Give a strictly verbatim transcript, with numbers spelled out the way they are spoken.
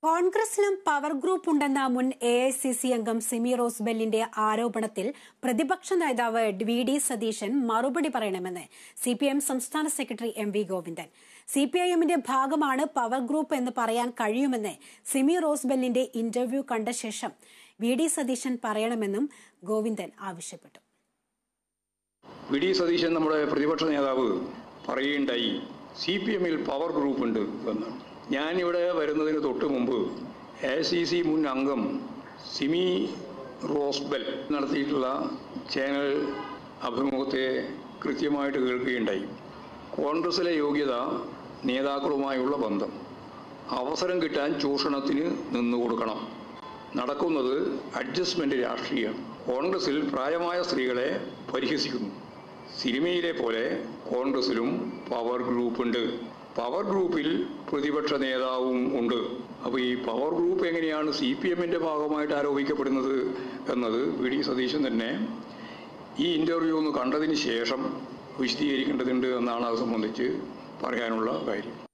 കോൺഗ്രസിലും power group ഉണ്ടെന്ന മുൻ A I C C അംഗം സിമി റോസ്ബെല്ലിന്റെ ആരോപണത്തിൽ പ്രതിപക്ഷ നേതാവ് വി ഡി സതീശൻ മറുപടി പറയണമെന്ന് സി പി എം സംസ്ഥാന secretary M V Govindan. C P I എമ്മിന്റെ ഭാഗമാണ് പവർ ഗ്രൂപ്പ് എന്ന് പറയാൻ കഴിയുമെന്ന് സിമി റോസ്ബെല്ലിന്റെ ഇന്റർവ്യൂ കണ്ട ശേഷം വി ഡി സതീശൻ പറയണമെന്നും ഗോവിന്ദൻ ആവശ്യപ്പെട്ടു. വി ഡി സതീശൻ നമ്മുടെ പ്രതിപക്ഷ നേതാവ് പറയുകയുണ്ടായി, സി പി എമ്മിൽ പവർ ഗ്രൂപ്പ് ഉണ്ട് എന്ന്. ഞാനിവിടെ വരുന്നതിന് തൊട്ട് മുമ്പ് എ ഐ സി സി മുൻ അംഗം സിമി റോസ്ബെൽ നടത്തിയിട്ടുള്ള ചാനൽ അഭിമുഖത്തെ കൃത്യമായിട്ട് കേൾക്കുകയുണ്ടായി. കോൺഗ്രസിലെ യോഗ്യത, നേതാക്കളുമായുള്ള ബന്ധം, അവസരം കിട്ടാൻ ചൂഷണത്തിന് നിന്നുകൊടുക്കണം. നടക്കുന്നത് അഡ്ജസ്റ്റ്മെന്റ് രാഷ്ട്രീയം. കോൺഗ്രസിൽ പ്രായമായ സ്ത്രീകളെ പരിഹസിക്കുന്നു. സിനിമയിലെ പോലെ കോൺഗ്രസിലും പവർ ഗ്രൂപ്പുണ്ട്. പവർ ഗ്രൂപ്പിൽ പ്രതിപക്ഷ നേതാവും ഉണ്ട്. അപ്പോൾ ഈ പവർ ഗ്രൂപ്പ് എങ്ങനെയാണ് സി പി എമ്മിൻ്റെ ഭാഗമായിട്ട് ആരോപിക്കപ്പെടുന്നത് എന്നത് വി ഡി സതീശൻ തന്നെ ഈ ഇൻ്റർവ്യൂ ഒന്ന് കണ്ടതിന് ശേഷം വിശദീകരിക്കേണ്ടതുണ്ട് എന്നാണ് അത് സംബന്ധിച്ച് പറയാനുള്ള കാര്യം.